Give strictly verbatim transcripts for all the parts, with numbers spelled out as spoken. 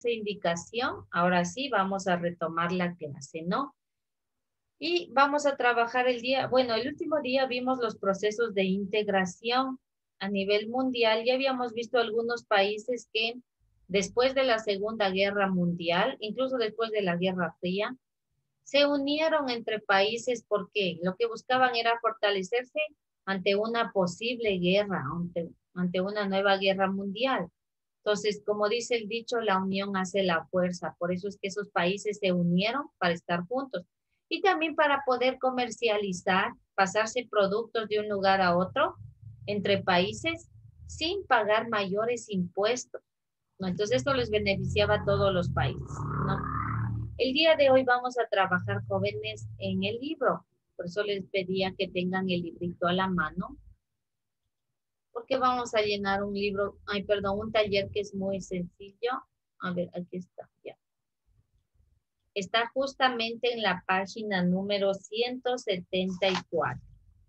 indicación, ahora sí vamos a retomar la clase, ¿no? Y vamos a trabajar el día, bueno, el último día vimos los procesos de integración a nivel mundial. Ya habíamos visto algunos países que después de la Segunda Guerra Mundial, incluso después de la Guerra Fría, se unieron entre países porque lo que buscaban era fortalecerse ante una posible guerra, ante, ante una nueva guerra mundial. Entonces, como dice el dicho, la unión hace la fuerza. Por eso es que esos países se unieron para estar juntos. Y también para poder comercializar, pasarse productos de un lugar a otro entre países sin pagar mayores impuestos, ¿no? Entonces, esto les beneficiaba a todos los países, ¿no? El día de hoy vamos a trabajar, jóvenes, en el libro. Por eso les pedía que tengan el librito a la mano, porque vamos a llenar un libro, ay, perdón, un taller que es muy sencillo. A ver, aquí está, ya. Está justamente en la página número ciento setenta y cuatro.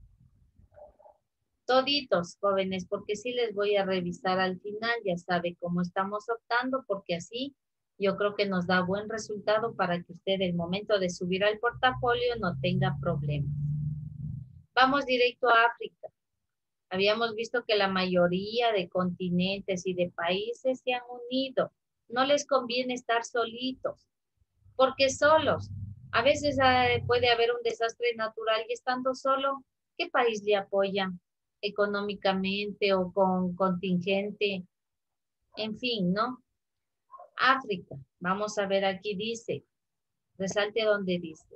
Toditos, jóvenes, porque sí les voy a revisar al final, ya sabe cómo estamos optando, porque así yo creo que nos da buen resultado para que usted el momento de subir al portafolio no tenga problemas. Vamos directo a África. Habíamos visto que la mayoría de continentes y de países se han unido. No les conviene estar solitos, porque solos. A veces eh, puede haber un desastre natural y estando solo, ¿qué país le apoya económicamente o con contingente? En fin, ¿no? África, vamos a ver aquí dice, resalte donde dice,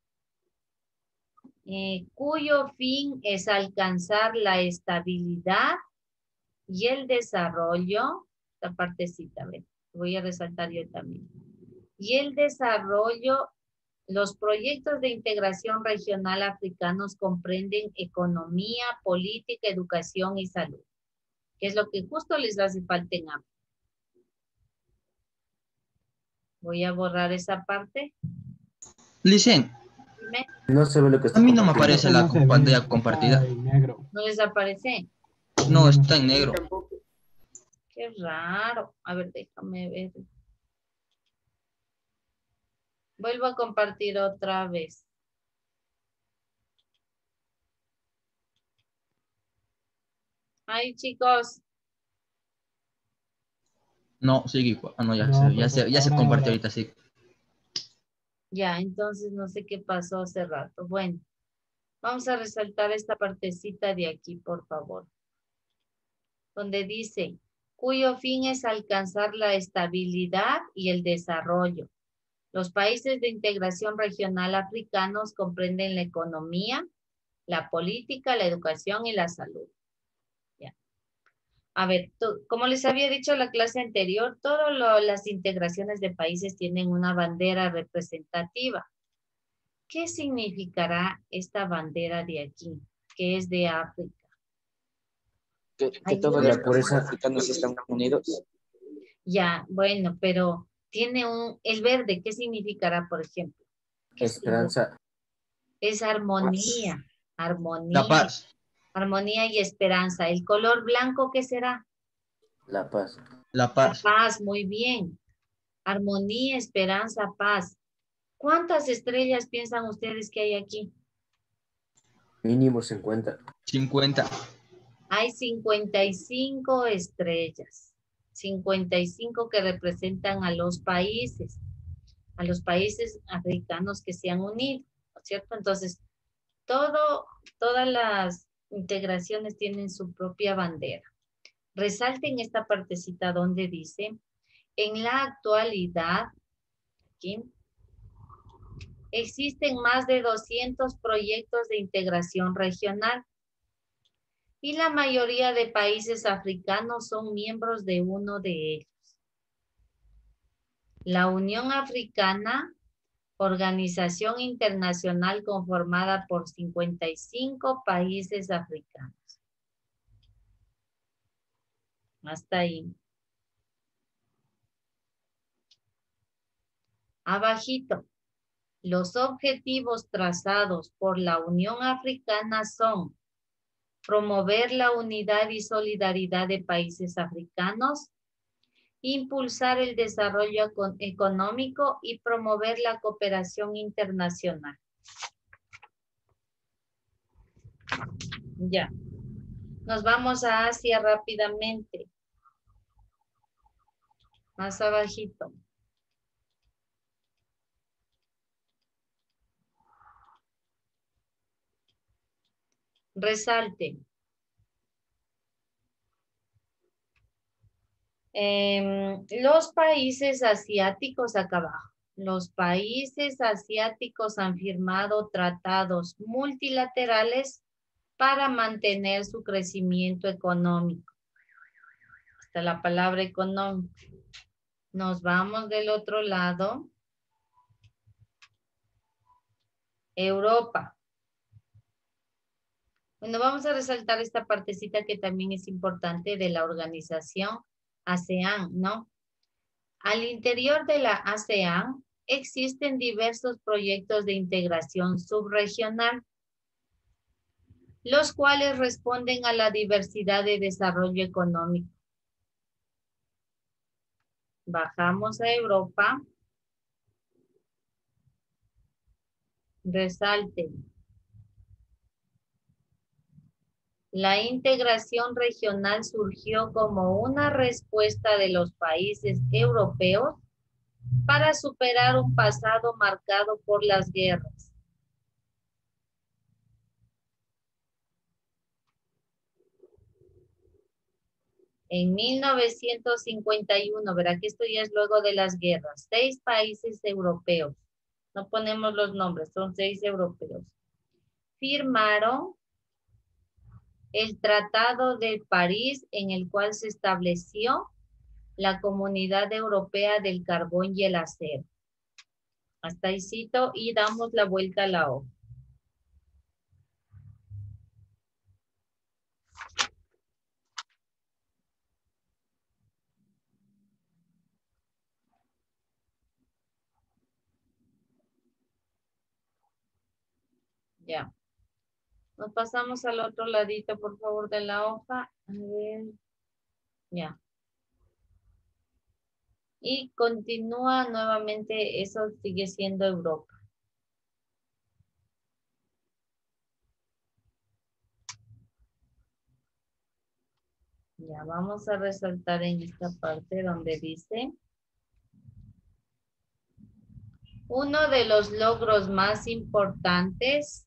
eh, cuyo fin es alcanzar la estabilidad y el desarrollo, esta partecita, a ver, voy a resaltar yo también, y el desarrollo. Los proyectos de integración regional africanos comprenden economía, política, educación y salud, que es lo que justo les hace falta en África. Voy a borrar esa parte. Licen, Dime. No se ve lo que a está mí no me compartiendo. aparece la No se ve, pantalla compartida. está en negro. ¿No les aparece? No, está en negro. Qué raro. A ver, déjame ver. Vuelvo a compartir otra vez. Ay, chicos. No, sigue igual. Ah, no, ya, No, se, ya, profe, se, ya se ahora, compartió ahora. ahorita, sí. Ya, entonces no sé qué pasó hace rato. Bueno, vamos a resaltar esta partecita de aquí, por favor. Donde dice, cuyo fin es alcanzar la estabilidad y el desarrollo. Los países de integración regional africanos comprenden la economía, la política, la educación y la salud. Ya. A ver, como les había dicho en la clase anterior, todas las integraciones de países tienen una bandera representativa. ¿Qué significará esta bandera de aquí, que es de África? Que, que Ay, todos yo los les- países africanos están unidos. Ya, bueno, pero tiene un, el verde, ¿qué significará, por ejemplo? ¿Qué es el verde? Esperanza. Es armonía, La armonía, paz. armonía y esperanza. ¿El color blanco qué será? La paz. La La paz. paz, muy bien. Armonía, esperanza, paz. ¿Cuántas estrellas piensan ustedes que hay aquí? Mínimo cincuenta. cincuenta. Hay cincuenta y cinco estrellas. cincuenta y cinco que representan a los países, a los países africanos que se han unido, ¿no es cierto? Entonces, todo, todas las integraciones tienen su propia bandera. Resalten esta partecita donde dice, en la actualidad, ¿aquí? Existen más de doscientos proyectos de integración regional y la mayoría de países africanos son miembros de uno de ellos. La Unión Africana, organización internacional conformada por cincuenta y cinco países africanos. Hasta ahí. Abajito. Los objetivos trazados por la Unión Africana son promover la unidad y solidaridad de países africanos, impulsar el desarrollo eco- económico y promover la cooperación internacional. Ya. Nos vamos a Asia rápidamente. Más abajito. Resalte. Em, los países asiáticos acá abajo. Los países asiáticos han firmado tratados multilaterales para mantener su crecimiento económico. Está la palabra económico. Nos vamos del otro lado. Europa. Bueno, vamos a resaltar esta partecita que también es importante de la organización ASEAN, ¿no? Al interior de la ASEAN existen diversos proyectos de integración subregional, los cuales responden a la diversidad de desarrollo económico. Bajamos a Europa. Resalte. La integración regional surgió como una respuesta de los países europeos para superar un pasado marcado por las guerras. En mil novecientos cincuenta y uno, verá que esto ya es luego de las guerras, seis países europeos, no ponemos los nombres, son seis europeos, firmaron el Tratado de París en el cual se estableció la Comunidad Europea del Carbón y el Acero. Hasta ahí cito y damos la vuelta a la hoja. Ya. Nos pasamos al otro ladito, por favor, de la hoja. A ver. Ya. Y continúa nuevamente, eso sigue siendo Europa. Ya, vamos a resaltar en esta parte donde dice, uno de los logros más importantes,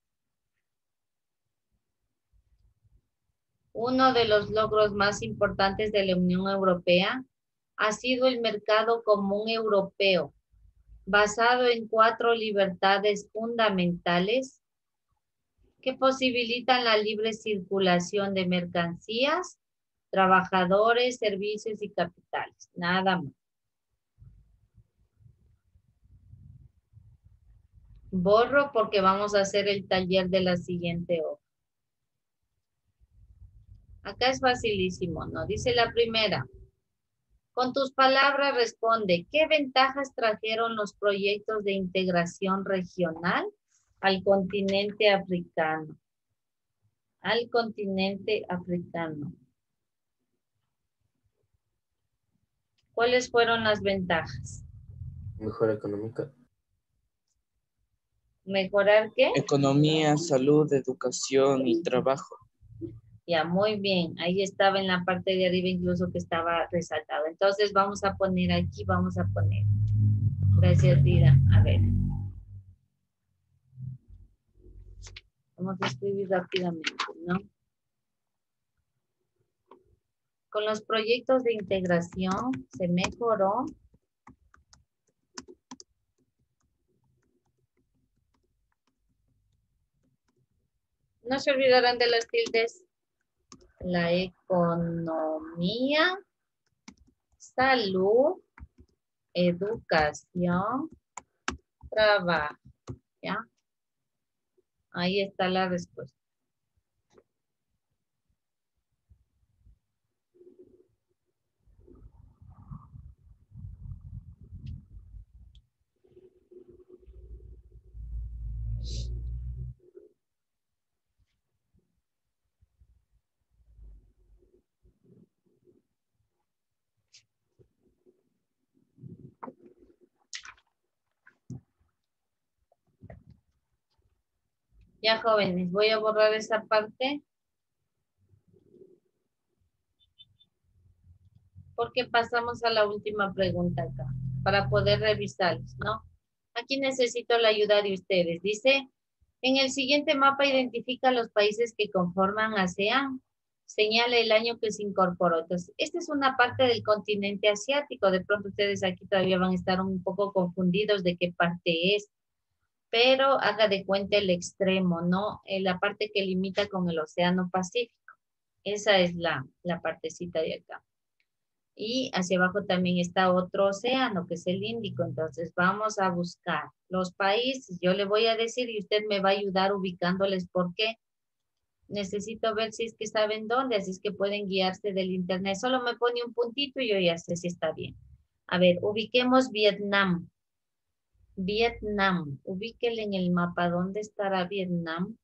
uno de los logros más importantes de la Unión Europea ha sido el mercado común europeo, basado en cuatro libertades fundamentales que posibilitan la libre circulación de mercancías, trabajadores, servicios y capitales. Nada más. Borro porque vamos a hacer el taller de la siguiente hoja. Acá es facilísimo, ¿no? Dice la primera. Con tus palabras responde, ¿qué ventajas trajeron los proyectos de integración regional al continente africano? Al continente africano. ¿Cuáles fueron las ventajas? Mejora económica. ¿Mejorar qué? Economía, salud, educación y trabajo. Ya, muy bien. Ahí estaba en la parte de arriba incluso que estaba resaltado. Entonces vamos a poner aquí, vamos a poner. Gracias, Dira. A ver. Vamos a escribir rápidamente, ¿no? Con los proyectos de integración se mejoró. No se olvidarán de las tildes. La economía, salud, educación, trabajo. ¿Ya? Ahí está la respuesta. Ya, jóvenes, voy a borrar esa parte. Porque pasamos a la última pregunta acá, para poder revisarlos, ¿no? Aquí necesito la ayuda de ustedes. Dice, en el siguiente mapa identifica los países que conforman ASEAN. Señala el año que se incorporó. Entonces, esta es una parte del continente asiático. De pronto ustedes aquí todavía van a estar un poco confundidos de qué parte es. Pero haga de cuenta el extremo, ¿no? En la parte que limita con el Océano Pacífico. Esa es la, la partecita de acá. Y hacia abajo también está otro océano, que es el Índico. Entonces vamos a buscar los países. Yo le voy a decir y usted me va a ayudar ubicándoles por qué. Necesito ver si es que saben dónde, así es que pueden guiarse del internet. Solo me pone un puntito y yo ya sé si está bien. A ver, ubiquemos Vietnam. Vietnam. Ubíquele en el mapa. ¿Dónde estará Vietnam?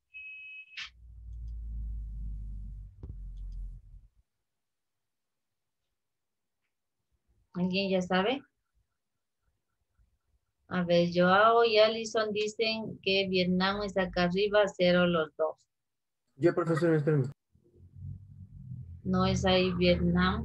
¿Alguien ya sabe? A ver, Joao y Alison dicen que Vietnam es acá arriba, cero los dos. Yo, profesor, espérame. No es ahí Vietnam.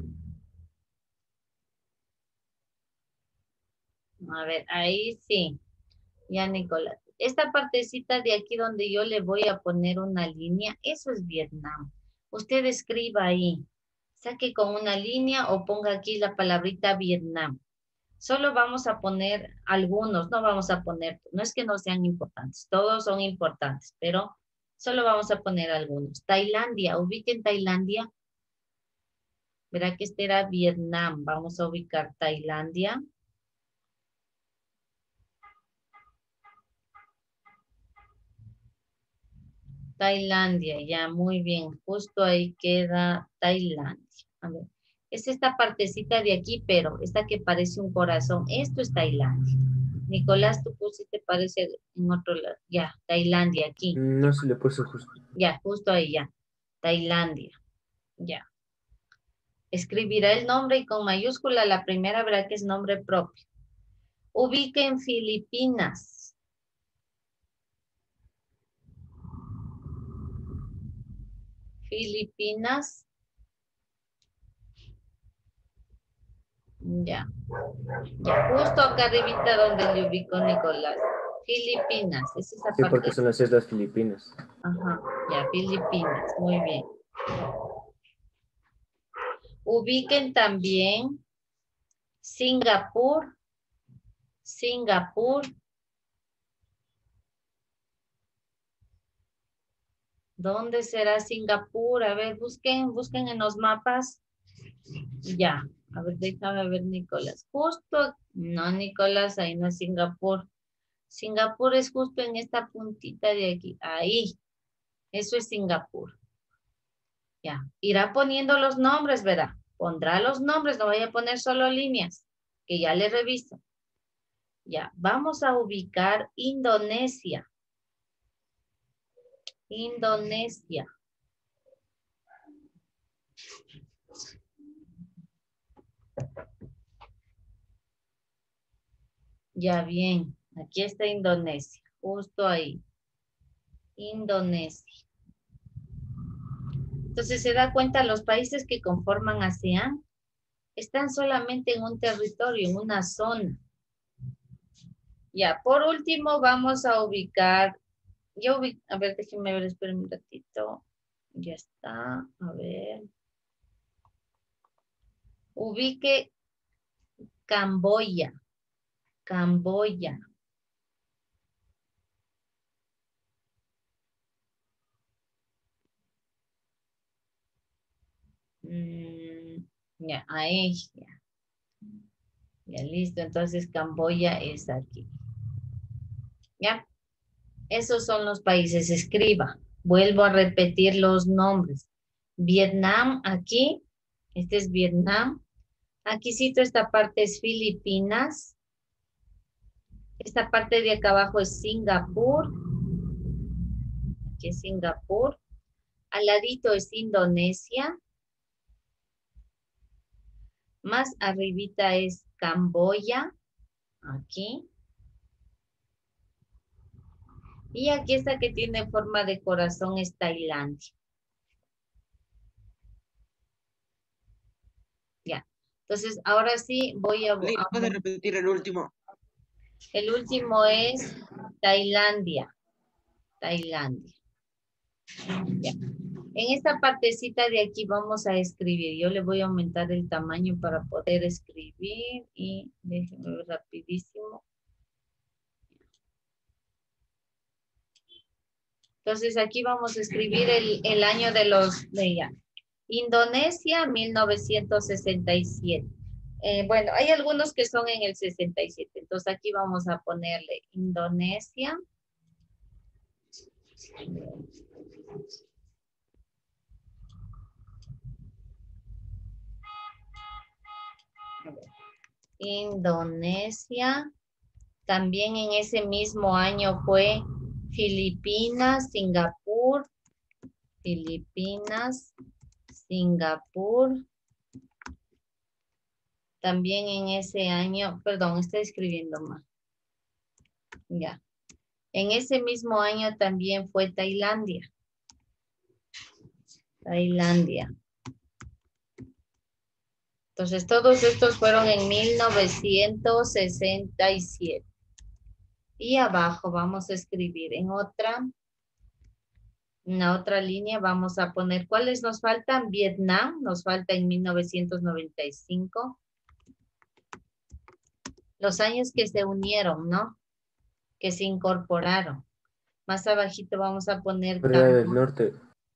A ver, ahí sí. Ya, Nicolás. Esta partecita de aquí donde yo le voy a poner una línea, eso es Vietnam. Usted escriba ahí. Saque con una línea o ponga aquí la palabrita Vietnam. Solo vamos a poner algunos, no vamos a poner, no es que no sean importantes, todos son importantes, pero solo vamos a poner algunos. Tailandia, ubiquen Tailandia. Verá que este era Vietnam. Vamos a ubicar Tailandia. Tailandia, ya, muy bien. Justo ahí queda Tailandia. A ver, es esta partecita de aquí, pero esta que parece un corazón. Esto es Tailandia. Nicolás, tú pusiste, parece en otro lado. Ya, Tailandia, aquí. No se le puso justo. Ya, justo ahí, ya. Tailandia. Ya. Escribirá el nombre y con mayúscula la primera verá que es nombre propio. Ubiquen Filipinas. Filipinas. Ya. Ya, justo acá arribita donde le ubicó Nicolás. Filipinas, es esa Sí, parte. porque son las Islas Filipinas. Ajá, ya, Filipinas, muy bien. Ubiquen también Singapur. Singapur. ¿Dónde será Singapur? A ver, busquen, busquen en los mapas. Ya, a ver, déjame ver, Nicolás. Justo, no, Nicolás, ahí no es Singapur. Singapur es justo en esta puntita de aquí. Ahí, eso es Singapur. Ya, irá poniendo los nombres, ¿verdad? Pondrá los nombres, no vaya a poner solo líneas, que ya le reviso. Ya, vamos a ubicar Indonesia. Indonesia. Ya bien, aquí está Indonesia, justo ahí. Indonesia. Entonces se da cuenta, los países que conforman ASEAN están solamente en un territorio, en una zona. Ya, por último vamos a ubicar, yo ubic, a ver, déjenme ver, esperen un ratito. Ya está, a ver. Ubique Camboya. Camboya. Mm, ya, ahí, ya. Ya listo, entonces Camboya es aquí. ¿Ya? Esos son los países. Escriba. Vuelvo a repetir los nombres. Vietnam aquí. Este es Vietnam. Aquí cito esta parte es Filipinas. Esta parte de acá abajo es Singapur. Aquí es Singapur. Al ladito es Indonesia. Más arribita es Camboya. Aquí. Y aquí esta que tiene forma de corazón es Tailandia. Ya. Entonces, ahora sí voy a... Link, a- ¿puedes repetir el último? el último es Tailandia. Tailandia. Ya. En esta partecita de aquí vamos a escribir. Yo le voy a aumentar el tamaño para poder escribir. Y déjenme ver rapidísimo. Entonces aquí vamos a escribir el, el año de los de ella. Indonesia, mil novecientos sesenta y siete. Eh, bueno, hay algunos que son en el sesenta y siete. Entonces aquí vamos a ponerle Indonesia. Indonesia. También en ese mismo año fue Filipinas, Singapur, Filipinas, Singapur. También en ese año, perdón, estoy escribiendo mal. Ya. En ese mismo año también fue Tailandia. Tailandia. Entonces, todos estos fueron en mil novecientos sesenta y siete. Y abajo vamos a escribir en otra, en la otra línea vamos a poner cuáles nos faltan. Vietnam nos falta en mil novecientos noventa y cinco. Los años que se unieron, ¿no? Que se incorporaron. Más abajito vamos a poner Corea del Cambo- Norte.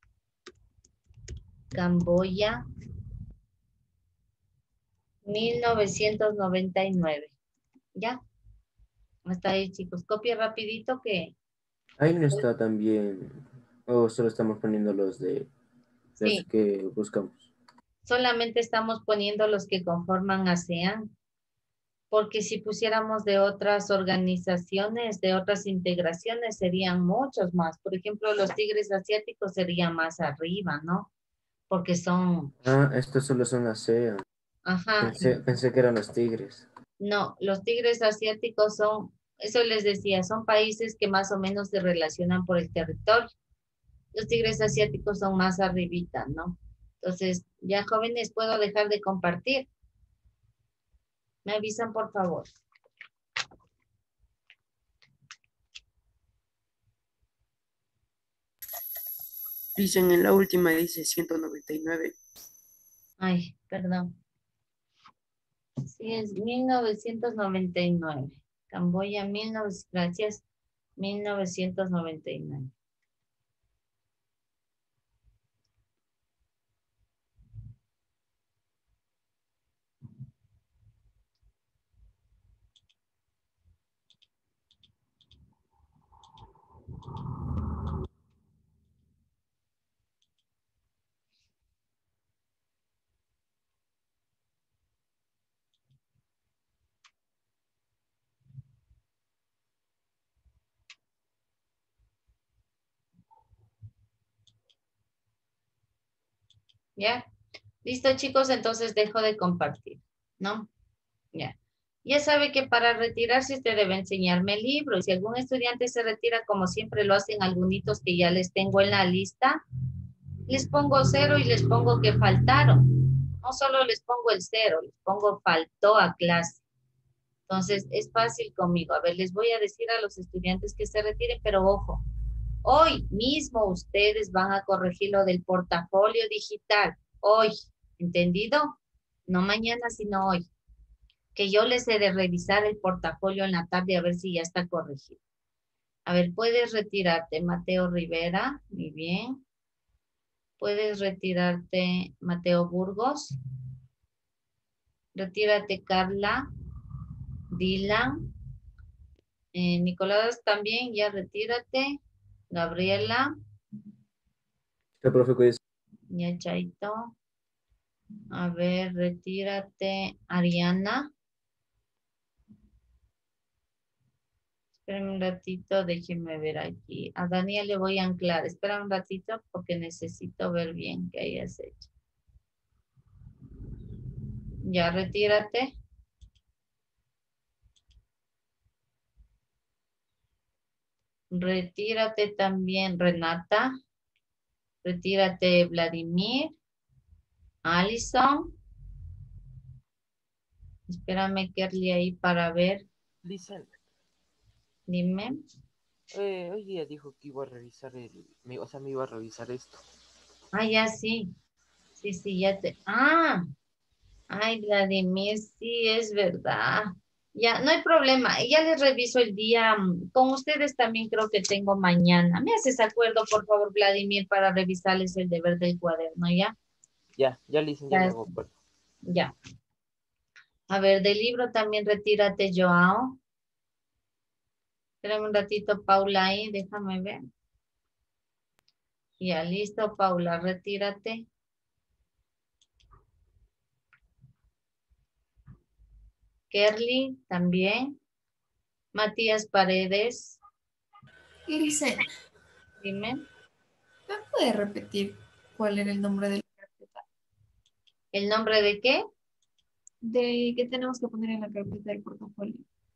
Camboya, mil novecientos noventa y nueve. ¿Ya? Hasta ahí, chicos. Copia rapidito que... Ahí no está también. O solo estamos poniendo los de los Sí, que buscamos. solamente estamos poniendo los que conforman ASEAN. Porque si pusiéramos de otras organizaciones, de otras integraciones, serían muchos más. Por ejemplo, los tigres asiáticos serían más arriba, ¿no? Porque son, Ah, estos solo son ASEAN. ajá, Pensé, pensé que eran los tigres. no, los tigres asiáticos son, eso les decía, son países que más o menos se relacionan por el territorio. Los tigres asiáticos son más arribita, ¿no? Entonces, ya jóvenes, ¿puedo dejar de compartir? Me avisan, por favor. Dicen en la última, dice ciento noventa y nueve. Ay, perdón. Sí, es mil novecientos noventa y nueve. Camboya, mil novecientos, gracias, mil novecientos noventa y nueve. ¿Ya? Listo, chicos, entonces dejo de compartir, ¿no? Ya. Ya sabe que para retirarse usted debe enseñarme el libro. Y si algún estudiante se retira, como siempre lo hacen algunos que ya les tengo en la lista, les pongo cero y les pongo que faltaron. No solo les pongo el cero, les pongo faltó a clase. Entonces, es fácil conmigo. A ver, les voy a decir a los estudiantes que se retiren, pero ojo, hoy mismo ustedes van a corregir lo del portafolio digital. Hoy, ¿entendido? No mañana, sino hoy. Que yo les he de revisar el portafolio en la tarde a ver si ya está corregido. A ver, puedes retirarte, Mateo Rivera. Muy bien. Puedes retirarte, Mateo Burgos. Retírate, Carla. Dylan. Eh, Nicolás también, ya retírate. Gabriela. El profe, cuídese. Ya, Chaito. A ver, retírate, Ariana. Espérame un ratito, déjenme ver aquí. A Daniel le voy a anclar. Espera un ratito porque necesito ver bien qué hayas hecho. Ya, retírate. Retírate también, Renata. Retírate, Vladimir. Alison. Espérame, Kerly, ahí para ver. Listen, Dime. eh, hoy día dijo que iba a revisar el, me- o sea, me iba a revisar esto. Ah, ya sí. Sí, sí, ya te. Ah, ay, Vladimir, sí, es verdad. Ya, no hay problema. Ya les reviso el día. mm, Con ustedes también creo que tengo mañana. ¿Me haces acuerdo, por favor, Vladimir, para revisarles el deber del cuaderno, ya? Ya, ya listen, ya Ya, me es- hago acuerdo. ya. A ver, del libro también retírate, Joao. Espérame un ratito, Paula, ahí, déjame ver. Ya, listo, Paula, retírate. Kerly, también. Matías Paredes, Ilse, dime. ¿me puede repetir cuál era el nombre de la carpeta? ¿El nombre de qué? De qué tenemos que poner en la carpeta del portafolio.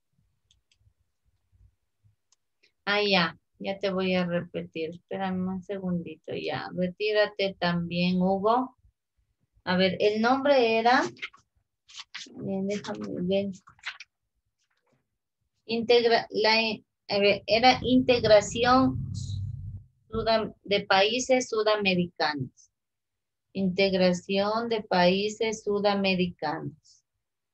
Ah, ya, ya te voy a repetir. Espérame un segundito, ya. Retírate también, Hugo. A ver, el nombre era, eh, déjame ver. Integra, la, a ver, era integración sudam- de países sudamericanos. Integración de países sudamericanos.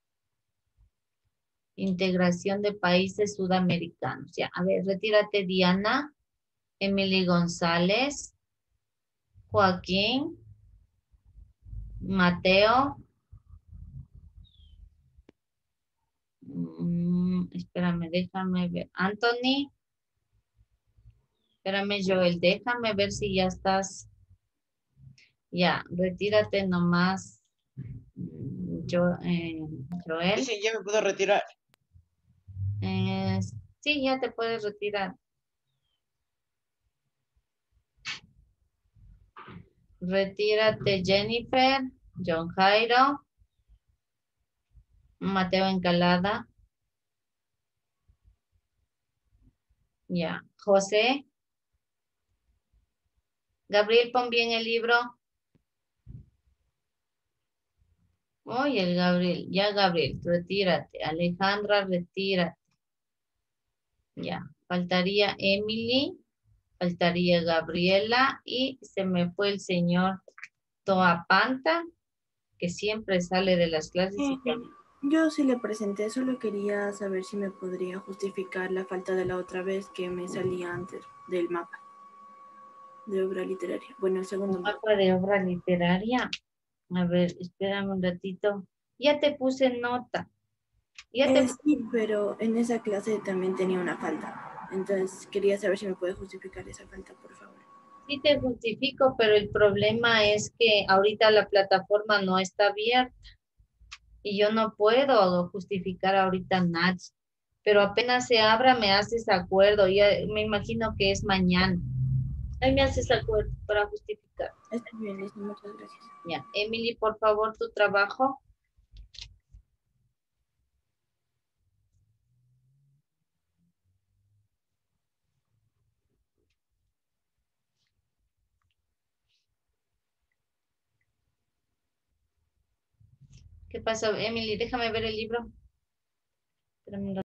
Integración de países sudamericanos. Ya, a ver, retírate, Diana. Emily González. Joaquín. Mateo. Mm, espérame, déjame ver. Anthony. Espérame, Joel, déjame ver si ya estás. Ya, retírate nomás. Mm, Yo, eh, Joel. Dicen, ya me puedo retirar. Eh, sí, ya te puedes retirar. Retírate, Jennifer. John Jairo. Mateo Encalada. Ya. José. Gabriel, pon bien el libro. Oye, el Gabriel. Ya, Gabriel, retírate. Alejandra, retírate. Ya. Faltaría Emily. Faltaría Gabriela. Y se me fue el señor Toapanta, que siempre sale de las clases. y también- Yo sí le presenté, solo quería saber si me podría justificar la falta de la otra vez que me salía antes del mapa de obra literaria. Bueno, el segundo mapa. Mapa de obra literaria. A ver, espérame un ratito. Ya te puse nota. Ya te Eh, sí, pero en esa clase también tenía una falta. Entonces quería saber si me puede justificar esa falta, por favor. sí te justifico, pero el problema es que ahorita la plataforma no está abierta y yo no puedo justificar ahorita nada. Pero apenas se abra me haces acuerdo. Ya me imagino que es mañana. Ahí me haces acuerdo para justificar. Está bien, listo, muchas gracias. Ya, Emily, por favor, tu trabajo. ¿Qué pasó, Emily? Déjame ver el libro. Espérame un